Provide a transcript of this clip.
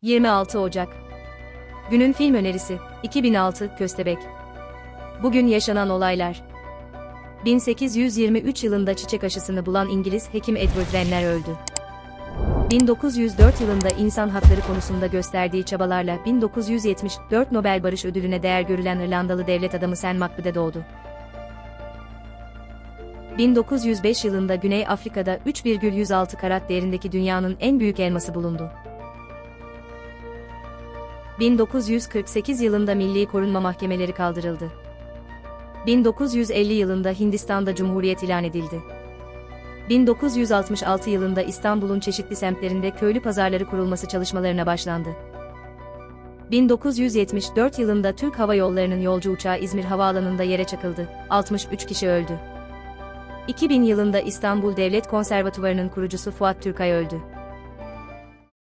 26 Ocak. Günün film önerisi, 2006, Köstebek. Bugün yaşanan olaylar. 1823 yılında çiçek aşısını bulan İngiliz hekim Edward Jenner öldü. 1904 yılında insan hakları konusunda gösterdiği çabalarla 1974 Nobel Barış Ödülü'ne değer görülen İrlandalı devlet adamı Sam Mackbeth doğdu. 1905 yılında Güney Afrika'da 3,106 karat değerindeki dünyanın en büyük elması bulundu. 1948 yılında Milli Korunma Mahkemeleri kaldırıldı. 1950 yılında Hindistan'da Cumhuriyet ilan edildi. 1966 yılında İstanbul'un çeşitli semtlerinde köylü pazarları kurulması çalışmalarına başlandı. 1974 yılında Türk Hava Yolları'nın yolcu uçağı İzmir Havaalanı'nda yere çakıldı, 63 kişi öldü. 2000 yılında İstanbul Devlet Konservatuvarı'nın kurucusu Fuat Türkay öldü.